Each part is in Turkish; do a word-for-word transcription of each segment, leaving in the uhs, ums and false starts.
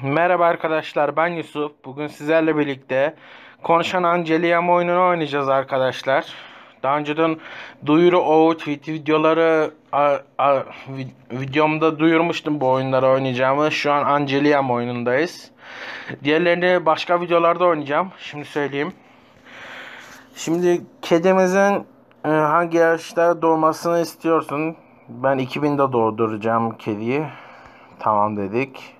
Merhaba arkadaşlar, ben Yusuf. Bugün sizlerle birlikte Konuşan Angelia oyununu oynayacağız arkadaşlar. Daha önceden duyuru outfit videoları a, a, vi- videomda duyurmuştum bu oyunları oynayacağımı. Şu an Angelia oyunundayız. Diğerlerini başka videolarda oynayacağım. Şimdi söyleyeyim. Şimdi kedimizin e, hangi yaşta doğmasını istiyorsun? Ben iki binde doğduracağım kediyi. Tamam dedik.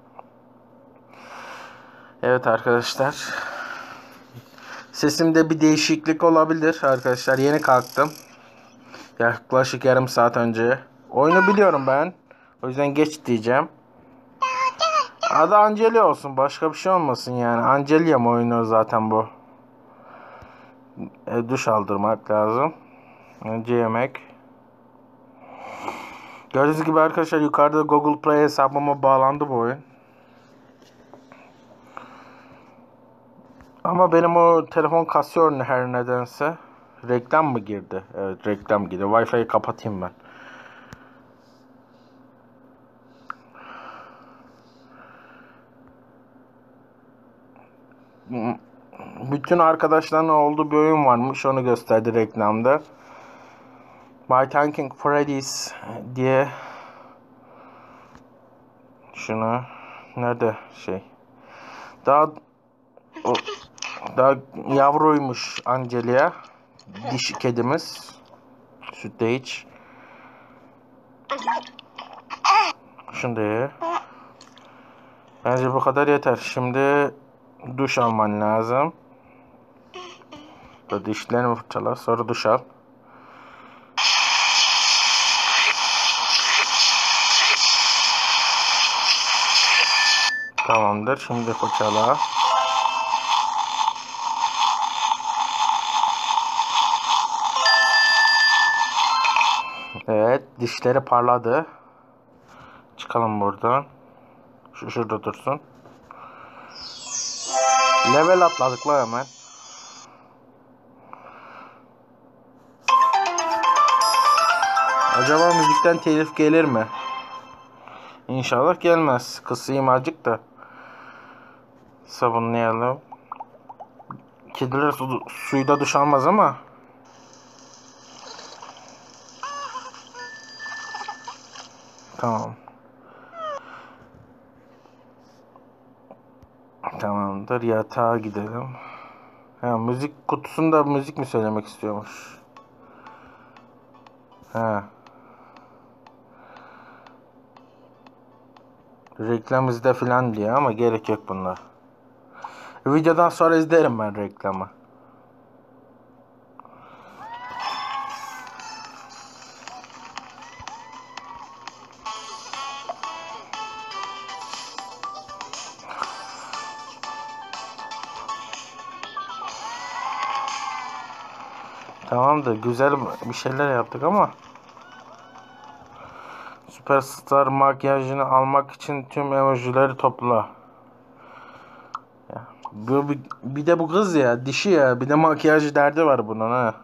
Evet arkadaşlar. Sesimde bir değişiklik olabilir arkadaşlar. Yeni kalktım. Yaklaşık yarım saat önce. Oyunu biliyorum ben. O yüzden geç diyeceğim. Adı Angelia olsun. Başka bir şey olmasın yani. Angelia mı oyunu zaten bu. E, duş aldırmak lazım. Önce yemek. Gördüğünüz gibi arkadaşlar yukarıda Google Play hesabıma bağlandı bu oyun. Ama benim o telefon kasıyor her nedense. Reklam mı girdi? Evet, reklam girdi. Wi-Fi'yi kapatayım ben. Bütün arkadaşlarının olduğu bir oyun varmış. Onu gösterdi reklamda. My Thanking Freddy's diye. Şunu. Nerede şey? Daha o, daha yavruymuş Angelia. Dişi kedimiz. Sütte hiç. Şunu da ye. Bence bu kadar yeter. Şimdi duş alman lazım. Böyle dişlerini fırçala. Sonra duş al. Tamamdır. Şimdi fırçala. Evet. Dişleri parladı. Çıkalım buradan. Şu şurada dursun. Level atladık la hemen. Acaba müzikten telif gelir mi? İnşallah gelmez. Kısayım azıcık da. Sabunlayalım. Kediler su, suyda duş almaz ama. Tamam. Tamamdır. Yatağa gidelim. Ha, müzik kutusunda müzik mi söylemek istiyormuş? Ha. Reklam izle filan diye ama gerek yok bunlar. Videodan sonra izlerim ben reklamı. Tamamdır. Güzel bir şeyler yaptık ama Süperstar makyajını almak için tüm emojileri topla. Ya, bu, bir, bir de bu kız ya, dişi ya, bir de makyaj derdi var bunun ha.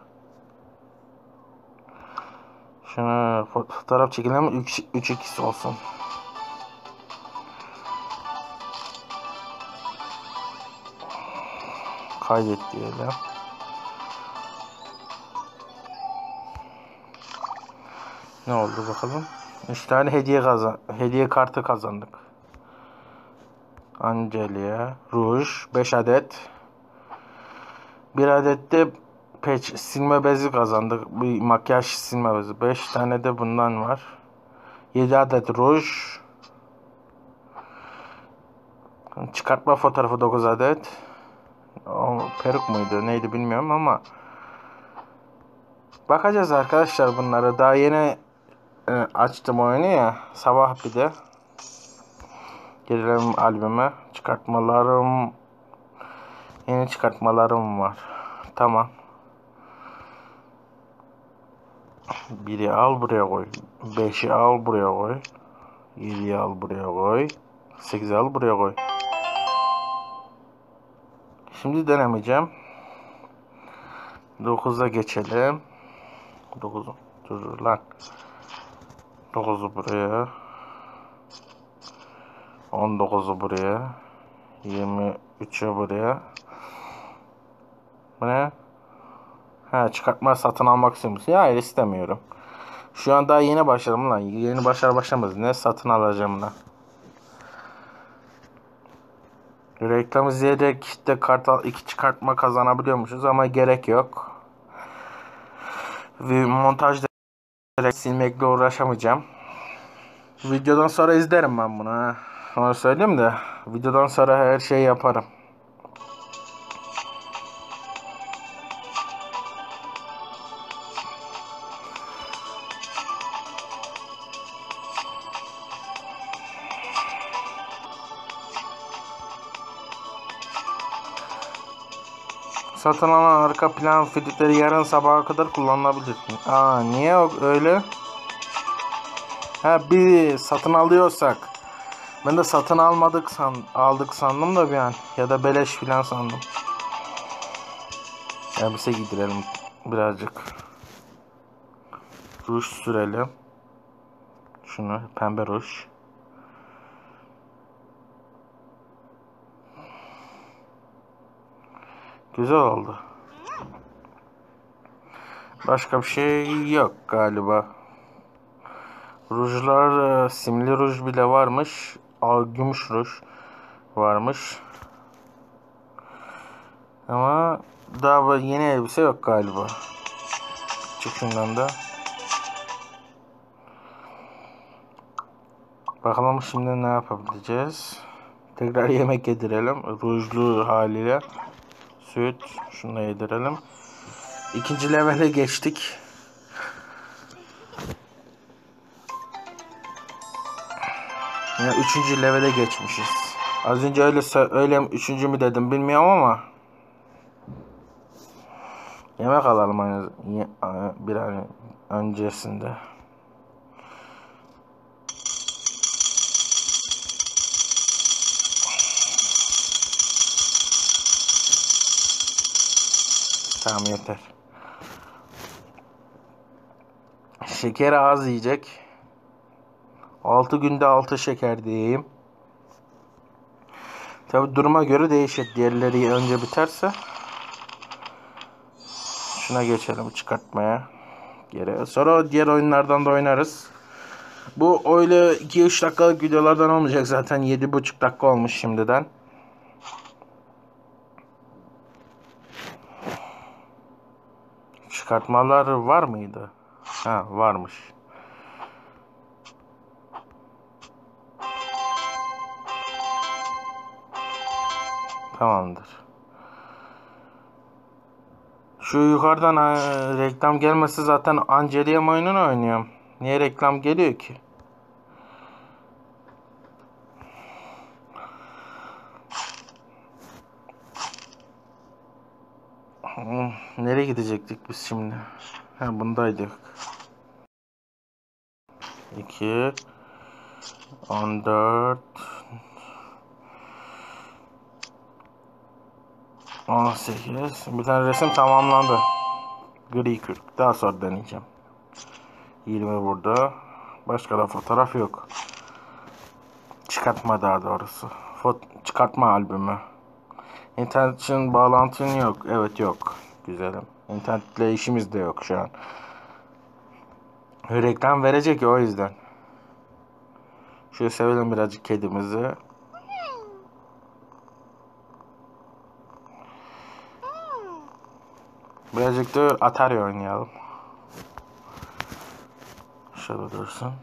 Şunu fotoğraf çekelim, üç x olsun. Kaydet diyelim. Ne oldu bakalım? üç tane hediye kazan hediye kartı kazandık. Angelia, ruj beş adet. Bir adet de peç silme bezi kazandık. Bir makyaj silme bezi. beş tane de bundan var. yedi adet ruj. Çıkartma fotoğrafı dokuz adet. O peruk muydu neydi bilmiyorum ama bakacağız arkadaşlar bunlara. Daha yeni e, açtım oyunu ya. Sabah bir de. Gelelim albüme. Çıkartmalarım. Yeni çıkartmalarım var. Tamam. biri al buraya koy. beşi al buraya koy. yediyi al buraya koy. sekizi al buraya koy. Şimdi denemeyeceğim. dokuza geçelim. dokuz dur lan. dokuzu buraya. on dokuzu buraya. yirmi üçü buraya. Bu ne? Ha, çıkartma satın almak istiyorum. Ya hayır, istemiyorum. Şu an daha yeni başladım lan. Yeni başlar başlamaz. Ne satın alacağım lan? Reklam izleyerek de kartal iki çıkartma kazanabiliyormuşuz ama gerek yok. Ve montajda silmekle uğraşamayacağım. Videodan sonra izlerim ben bunu. Ha. Onu söyleyeyim de videodan sonra her şeyi yaparım. Satın alan arka plan filtreleri yarın sabaha kadar kullanılabilir. Aa, niye öyle? Ha, bir satın alıyorsak. Ben de satın almadık san aldık sandım da bir an. Ya da beleş filan sandım. Elbise giydirelim birazcık. Ruj sürelim. Şunu pembe ruj. Güzel oldu. Başka bir şey yok galiba. Rujlar, simli ruj bile varmış. Aa, gümüş ruj varmış. Ama daha yeni elbise yok galiba. Çık şundan da. Bakalım şimdi ne yapabileceğiz. Tekrar yemek yedirelim. Rujlu haliyle. Süt. Şunu da yedirelim. İkinci levele geçtik. Yani üçüncü levele geçmişiz. Az önce öyle öyle üçüncü mü dedim bilmiyorum ama yemek alalım hani bir an öncesinde. Tamam, yeter. Şekeri az yiyecek. altı günde altı şeker diyeyim. Tabi duruma göre değişir. Diğerleri önce biterse. Şuna geçelim, çıkartmaya. Geri. Sonra diğer oyunlardan da oynarız. Bu öyle iki üç dakikalık videolardan olmayacak zaten. yedi buçuk dakika olmuş şimdiden. Çıkartmalar var mıydı? Ha, varmış. Tamamdır. Şu yukarıdan ha, reklam gelmesi zaten Angelium oyununu oynuyorum. Niye reklam geliyor ki? Hmm, nereye gidecektik biz şimdi? Ha, bundaydık. iki on dört on sekiz. Bir tane resim tamamlandı. Gri kürk. Daha sonra deneyeceğim. yirmi burada. Başka da fotoğraf yok. Çıkartma daha doğrusu. Fot çıkartma albümü. İnternet için bağlantın yok. Evet, yok. Güzelim. İnternetle işimiz de yok şu an. Reklam verecek ya, o yüzden. Şöyle sevelim birazcık kedimizi. Birazcık da Atari oynayalım. Şöyle dursun.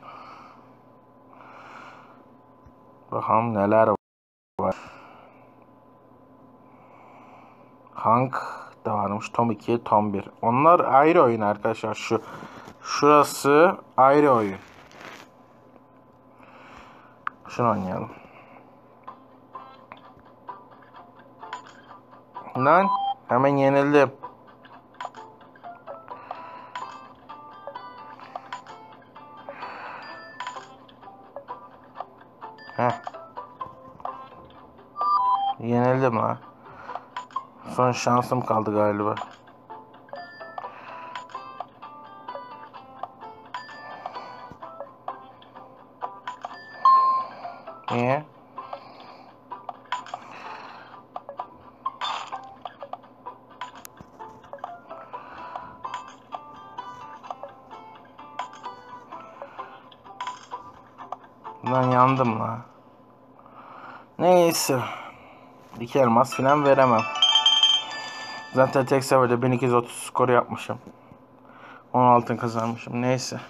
Bakalım neler var. Hank da varmış. Tom iki, Tom bir. Onlar ayrı oyun arkadaşlar. Şu şurası ayrı oyun. Şunu oynayalım. Lan hemen yenildim. Heh. Yenildim ha. Son şansım kaldı galiba. Niye? Ben yandım la. Neyse. İki elmas falan veremem. Zaten tek seferde bin iki yüz otuz skoru yapmışım. on altın kazanmışım. Neyse.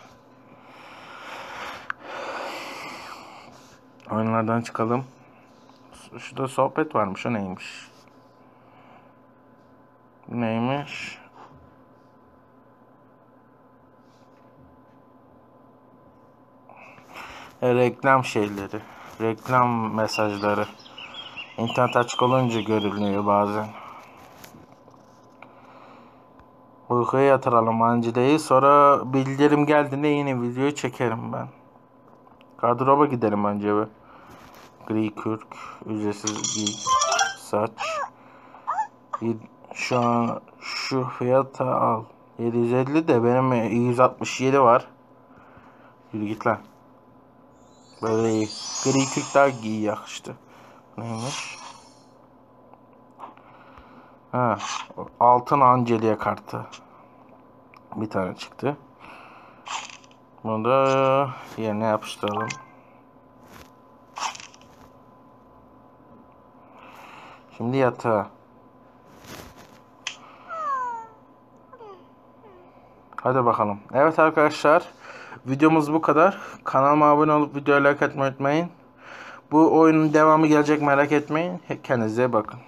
Oyunlardan çıkalım. Şurada sohbet varmış. O neymiş? Neymiş? E, reklam şeyleri. Reklam mesajları. İnternet açık olunca görülüyor bazen. Uykuya yatıralım Angelo'yu. Sonra bildirim geldiğinde yine videoyu çekerim ben. Gardıroba gidelim önce bir. Gri kürk. Ücretsiz giy. Saç. Şu an şu fiyata al. yedi yüz elli de benim yüz altmış yedi var. Yürü git lan. Böyle iyi. Gri kürk daha giy yakıştı. Neymiş? Ha, altın Angelia kartı. Bir tane çıktı. Bunu da yerine yapıştıralım. Şimdi yatağa. Hadi bakalım. Evet arkadaşlar. Videomuz bu kadar. Kanalıma abone olup videoya like atmayı unutmayın. Bu oyunun devamı gelecek, merak etmeyin. Kendinize bakın.